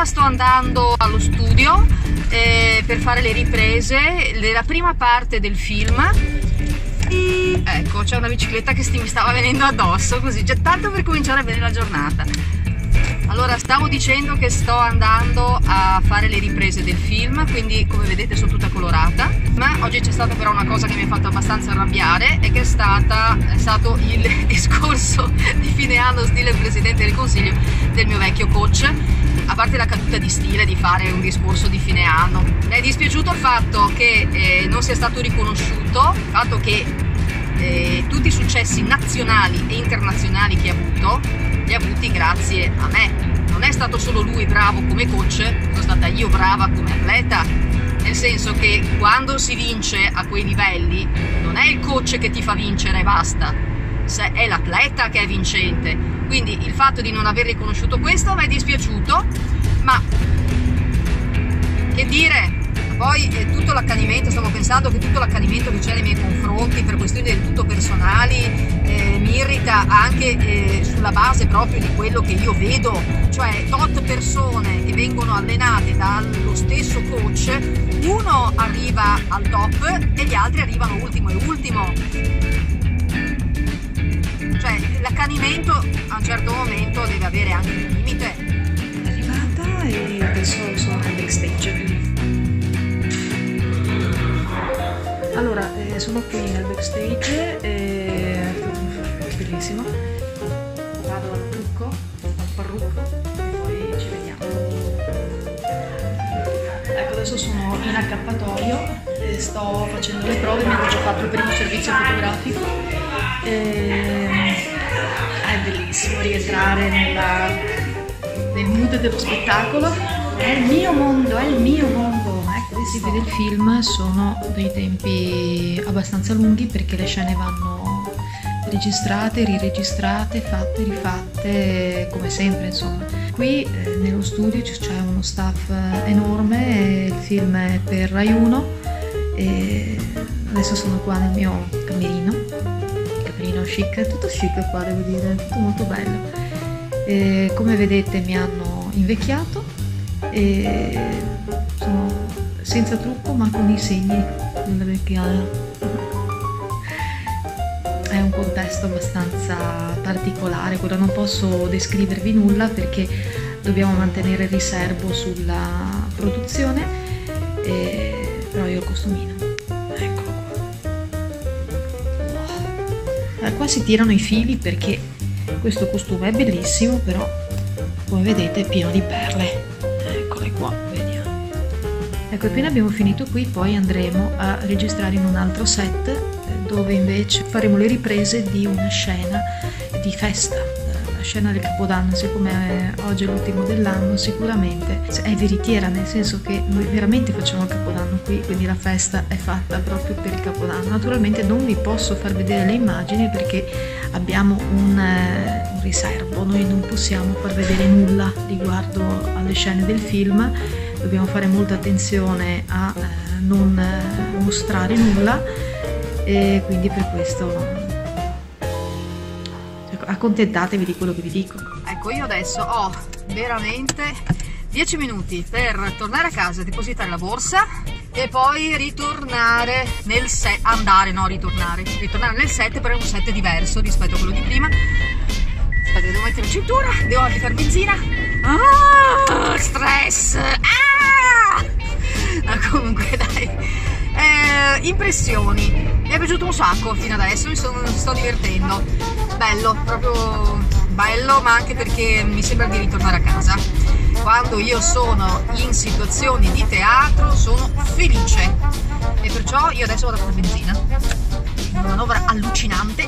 sto andando allo studio per fare le riprese della prima parte del film. Ecco, c'è una bicicletta che mi stava venendo addosso, così, già tanto per cominciare bene la giornata. Allora, stavo dicendo che sto andando a fare le riprese del film, quindi come vedete sono tutta colorata, ma oggi c'è stata però una cosa che mi ha fatto abbastanza arrabbiare, e che è stato il discorso di fine anno stile Presidente del Consiglio del mio vecchio coach. A parte la caduta di stile di fare un discorso di fine anno, mi è dispiaciuto il fatto che non sia stato riconosciuto, il fatto che tutti i successi nazionali e internazionali che ha avuto li ha avuti grazie a me. Non è stato solo lui bravo come coach, sono stata io brava come atleta, nel senso che quando si vince a quei livelli non è il coach che ti fa vincere e basta, è l'atleta che è vincente. Quindi il fatto di non aver riconosciuto questo mi è dispiaciuto, ma che dire. Poi tutto l'accanimento, stavo pensando che tutto l'accanimento che c'è nei miei confronti per questioni del tutto personali mi irrita anche sulla base proprio di quello che io vedo, cioè tot persone che vengono allenate dallo stesso coach, uno arriva al top e gli altri arrivano ultimo e ultimo. Cioè l'accanimento a un certo momento deve avere anche un limite. È arrivata e adesso sono al backstage. Allora, sono qui nel backstage e bellissimo. Vado al trucco, al parrucco e poi ci vediamo. Ecco, adesso sono in accappatoio e sto facendo le prove, mi hanno già fatto il primo servizio fotografico. È bellissimo rientrare nel mood dello spettacolo. È il mio mondo, è il mio mondo. I tempi del film sono dei tempi abbastanza lunghi perché le scene vanno registrate, riregistrate, fatte, rifatte, come sempre insomma. Qui nello studio c'è uno staff enorme, il film è per Rai 1 e adesso sono qua nel mio camerino chic, è tutto chic qua, devo dire, tutto molto bello. E come vedete mi hanno invecchiato e sono senza trucco ma con i segni della vecchiaia. È un contesto abbastanza particolare, ora non posso descrivervi nulla perché dobbiamo mantenere riservo sulla produzione, però io ho il costumino, eccolo qua. Qua si tirano i fili perché questo costume è bellissimo, però come vedete è pieno di perle, eccole qua, vediamo. Ecco, appena abbiamo finito qui poi andremo a registrare in un altro set dove invece faremo le riprese di una scena di festa, la scena del Capodanno. Siccome oggi è l'ultimo dell'anno sicuramente è veritiera, nel senso che noi veramente facciamo il Capodanno qui, quindi la festa è fatta proprio per il Capodanno. Naturalmente non vi posso far vedere le immagini perché abbiamo un riservo, noi non possiamo far vedere nulla riguardo alle scene del film. Dobbiamo fare molta attenzione a non mostrare nulla e quindi per questo accontentatevi di quello che vi dico. Ecco, io adesso ho veramente 10 minuti per tornare a casa, depositare la borsa e poi ritornare nel set, ritornare nel set, però è un set diverso rispetto a quello di prima. Aspetta, devo mettere in cintura, devo anche fare benzina. Stress! Comunque dai, impressioni, mi è piaciuto un sacco fino adesso, mi sto divertendo, bello, proprio bello, ma anche perché mi sembra di ritornare a casa. Quando io sono in situazioni di teatro sono felice e perciò io adesso vado a fare benzina, una manovra allucinante.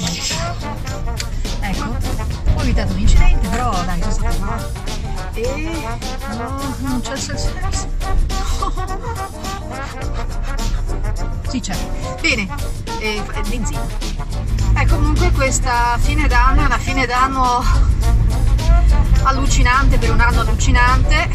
Ecco, ho evitato un incidente, però dai, sono stato qua e no, non c'è il self-service. Sì, c'è. Bene, benzina. Comunque questa fine d'anno è una fine d'anno allucinante per un anno allucinante.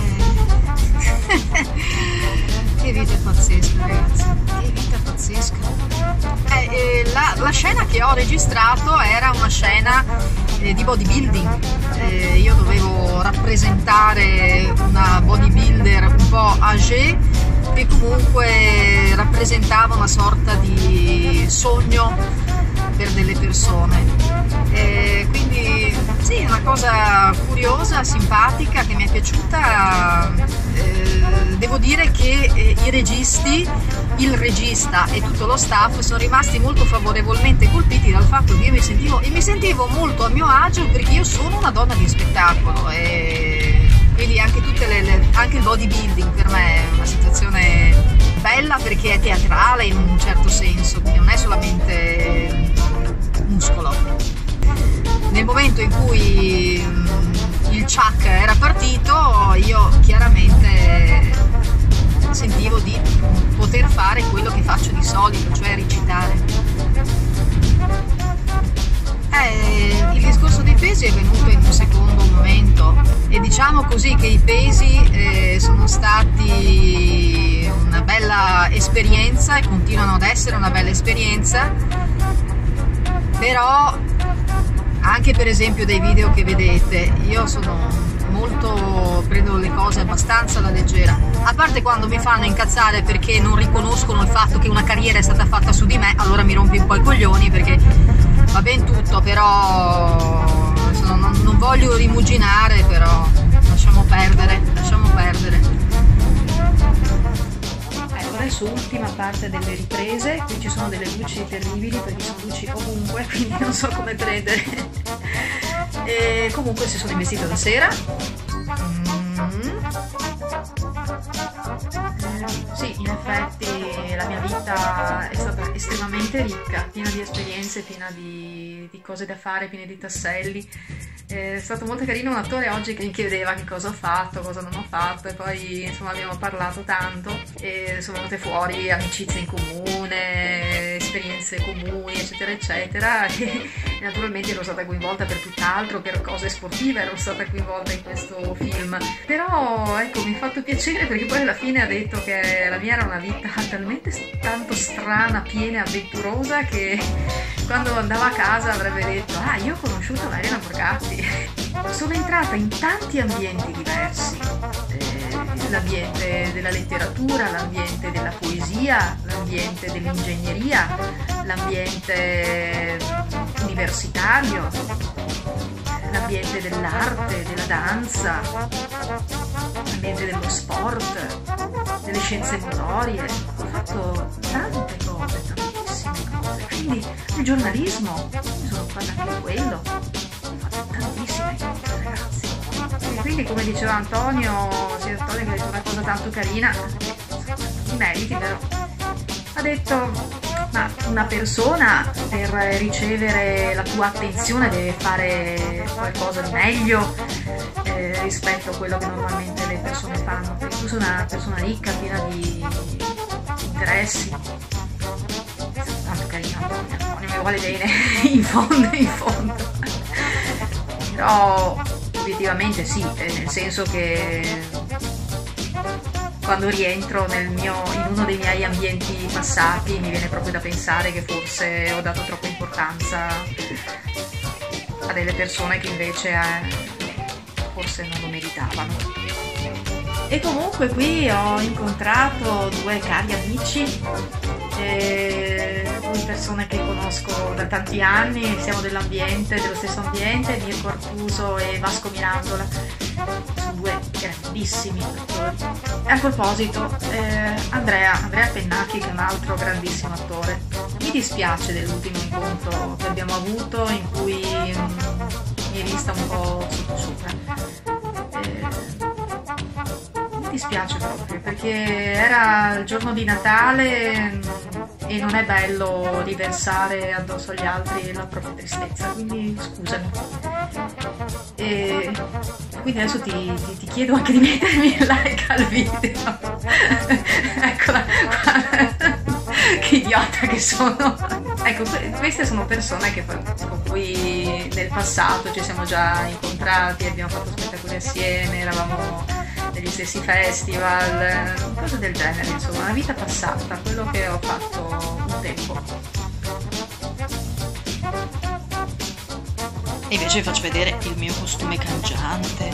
Che vita pazzesca, ragazzi, che vita pazzesca. La scena che ho registrato era una scena di bodybuilding. Io dovevo rappresentare una bodybuilder un po' âgée, che comunque rappresentava una sorta di sogno per delle persone. Quindi sì, una cosa curiosa, simpatica, che mi è piaciuta. Devo dire che il regista e tutto lo staff sono rimasti molto favorevolmente colpiti dal fatto che io mi sentivo molto a mio agio, perché io sono una donna di spettacolo, e quindi anche il bodybuilding per me è una situazione bella, perché è teatrale in un certo senso, quindi non è solamente muscolo. Nel momento in cui il Chuck era partito, io chiaramente sentivo di poter fare quello che faccio di solito, cioè recitare. Il discorso dei pesi è venuto in un secondo momento, e diciamo così che i pesi sono stati una bella esperienza e continuano ad essere una bella esperienza, però anche per esempio dai video che vedete io prendo le cose abbastanza alla leggera, a parte quando mi fanno incazzare perché non riconoscono il fatto che una carriera è stata fatta su di me, allora mi rompi un po' i coglioni, perché va ben tutto, però non voglio rimuginare, però lasciamo perdere. Ecco, adesso ultima parte delle riprese. Qui ci sono delle luci terribili, perché sono luci ovunque, quindi non so come prendere. E comunque si sono investita da sera. Sì, in effetti la mia vita è stata estremamente ricca, piena di esperienze, piena di cose da fare, piena di tasselli. È stato molto carino un attore oggi che mi chiedeva che cosa ho fatto, cosa non ho fatto, e poi insomma abbiamo parlato tanto e sono venute fuori amicizie in comune, esperienze comuni, eccetera eccetera, e naturalmente ero stata coinvolta per tutt'altro, per cose sportive ero stata coinvolta in questo film. Però ecco, mi ha fatto piacere, perché poi alla fine ha detto che la mia era una vita talmente tanto strana, piena e avventurosa, che quando andava a casa avrebbe detto: ah, io ho conosciuto la Elena Borgatti. Sono entrata in tanti ambienti diversi, l'ambiente della letteratura, l'ambiente della poesia, l'ambiente dell'ingegneria, l'ambiente universitario, l'ambiente dell'arte, della danza, l'ambiente dello sport, delle scienze motorie. Ho fatto tante cose, tantissime cose. Quindi il giornalismo, mi sono fatta anche quello. Tantissime cose, ragazzi. E quindi, come diceva Antonio, che ha detto una cosa tanto carina, i meriti, però ha detto: ma una persona per ricevere la tua attenzione deve fare qualcosa di meglio rispetto a quello che normalmente le persone fanno, perché tu sei una persona ricca, piena di interessi. Tanto carino Antonio mi vuole bene in fondo. Però obiettivamente sì, nel senso che quando rientro in uno dei miei ambienti passati mi viene proprio da pensare che forse ho dato troppa importanza a delle persone che invece forse non lo meritavano. E comunque qui ho incontrato due cari amici, due persone che conosco da tanti anni, siamo dello stesso ambiente, Mirko Artuso e Vasco Mirandola, sono due grandissimi attori. E a proposito, Andrea Pennacchi, che è un altro grandissimo attore, mi dispiace dell'ultimo incontro che abbiamo avuto, in cui mi è vista un po' sottosopra. Mi dispiace proprio, perché era il giorno di Natale e non è bello riversare addosso agli altri la propria tristezza, quindi scusami. E quindi adesso ti chiedo anche di mettermi il like al video. Eccola qua. Che idiota che sono. Ecco, queste sono persone con cui nel passato ci siamo già incontrati, abbiamo fatto spettacoli assieme, eravamo negli stessi festival, cose del genere, insomma, una vita passata, quello che ho fatto un tempo. E invece vi faccio vedere il mio costume cangiante.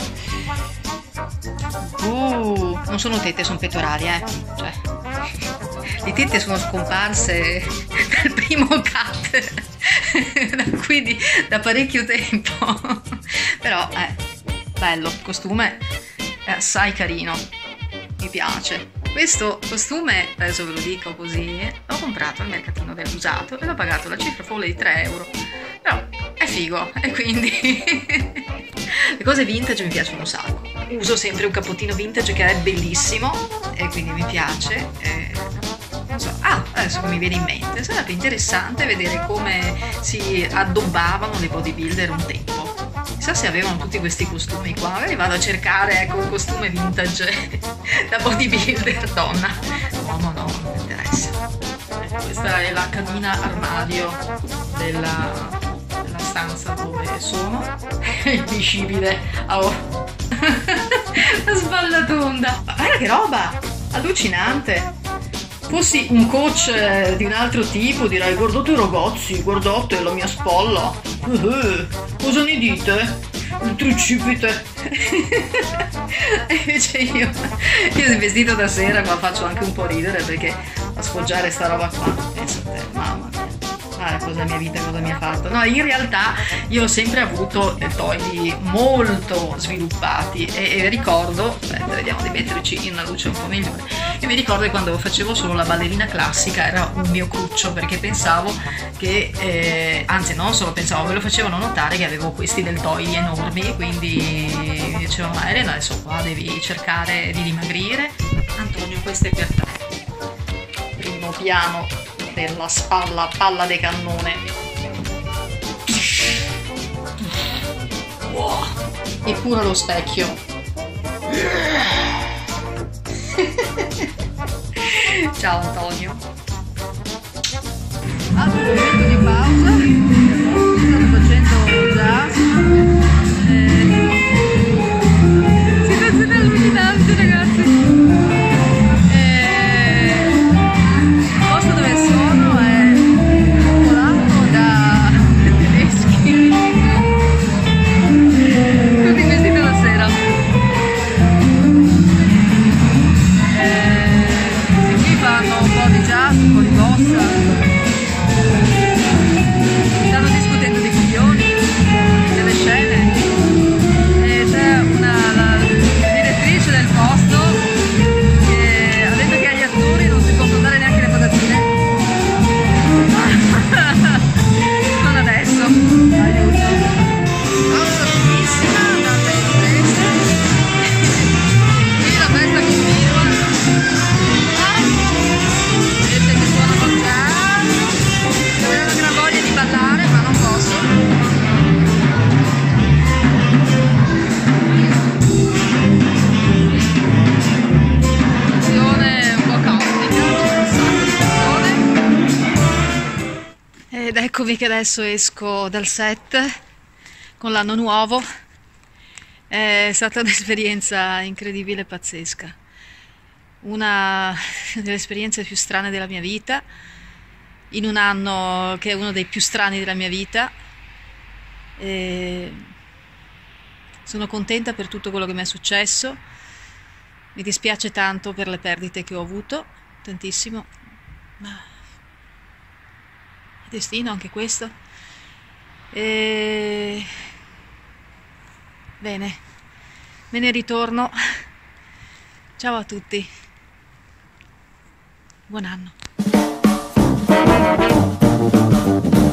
Non sono tette, sono pettorali, cioè, le tette sono scomparse dal primo cut, quindi da parecchio tempo. Però bello, il costume è assai carino, mi piace. Questo costume, adesso ve lo dico così, l'ho comprato al mercatino dell'usato e l'ho pagato la cifra folle di 3 euro. Però è figo e quindi le cose vintage mi piacciono un sacco. Uso sempre un cappottino vintage che è bellissimo e quindi mi piace. Non so, adesso mi viene in mente, sarebbe interessante vedere come si addobbavano le bodybuilder un tempo. Chissà se avevano tutti questi costumi qua. Magari vado a cercare un costume vintage da bodybuilder donna. Uomo no, non mi interessa. Questa è la cabina armadio della stanza dove sono. È impiscibile. Oh. La spallatonda. Ma guarda che roba! Allucinante! Fossi un coach di un altro tipo direi: guardate ragazzi, guardate la mia spalla, cosa ne dite? Il tricipite. E invece io vestito da sera qua faccio anche un po' ridere perché a sfoggiare sta roba qua, pensa a te, mamma mia. Cosa la mia vita, cosa mi ha fatto. No, in realtà io ho sempre avuto deltoidi molto sviluppati e ricordo, aspetta, vediamo di metterci in una luce un po' migliore. Io mi ricordo che quando facevo solo la ballerina classica era un mio cruccio perché pensavo che, anzi non solo pensavo, me lo facevano notare che avevo questi deltoidi enormi, quindi mi dicevano: ma Elena, adesso qua devi cercare di dimagrire. Antonio, questo è per te. Primo piano della spalla, palla de cannone. Wow. E pure lo specchio. Ciao Antonio. Altro momento di pausa. Sto facendo jazz. Situazione allucinante, ragazzi. Stanno discutendo di coglioni, delle scene, e c'è la direttrice del posto che ha detto che agli attori non si possono dare neanche le patatine. Non adesso, aiuto. Rossa finissima, andata in inglese. Qui la festa continua. Gente che suona col jazz. Avevo una gran voglia di ballare, ma non posso. Situazione un po' caotica, c'è un sacco di persone. Ed eccomi che adesso esco dal set con l'anno nuovo. È stata un'esperienza incredibile e pazzesca. Una delle esperienze più strane della mia vita, in un anno che è uno dei più strani della mia vita. E sono contenta per tutto quello che mi è successo, mi dispiace tanto per le perdite che ho avuto, tantissimo, ma è destino anche questo. E bene, me ne ritorno. Ciao a tutti, buon anno.